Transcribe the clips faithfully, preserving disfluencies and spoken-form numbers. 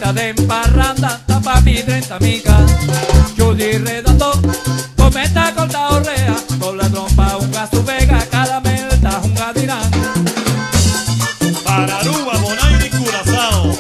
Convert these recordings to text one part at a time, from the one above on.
mitad de emparranda, tapa mi treinta mica. Judy redondo, cometa corta orrea, con la trompa un gasto vega, caramelta un gadirán. Para Aruba, Bonaire y Curazao.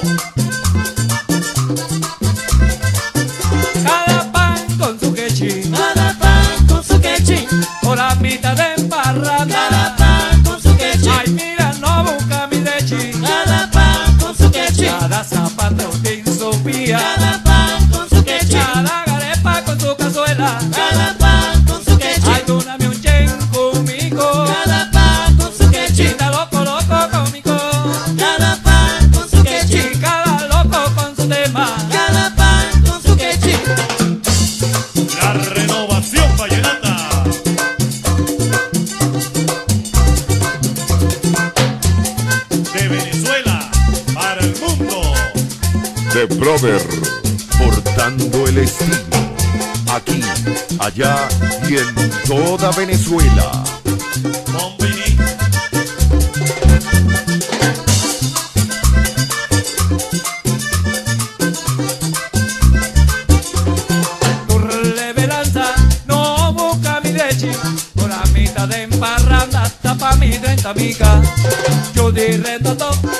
Cada pan con su quechín, Cada pan con su quechín, con la mitad de emparranda. cada pan con su quechín, Ay, mira, no busca mi lechín. cada pan con su quechín, Cada zapato que Sofía, cada pan con su quechín, cada garepa con su cazuela. cada pan con su quechín, Ay, tú dame un chen conmigo, cada pan con su quechín, chita loco, loco conmigo. cada pan con su quechín, Y cada loco con su tema. cada pan con su quechín. La renovación vallenata. De Venezuela para el mundo. The Brother, portando el estilo. Aquí, allá y en toda Venezuela. Company. Tu revelanza no busca mi leche, con la mitad de emparranda, tapa mi treinta mica. Judy redondo,